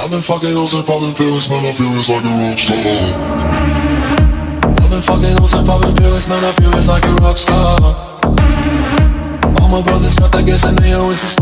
I've been fucking hoes and popping pills, man, I feel it's like a rock star. I've been fucking hoes and popping pills, man, I feel it's like a rock star. All my brothers got that gas and they always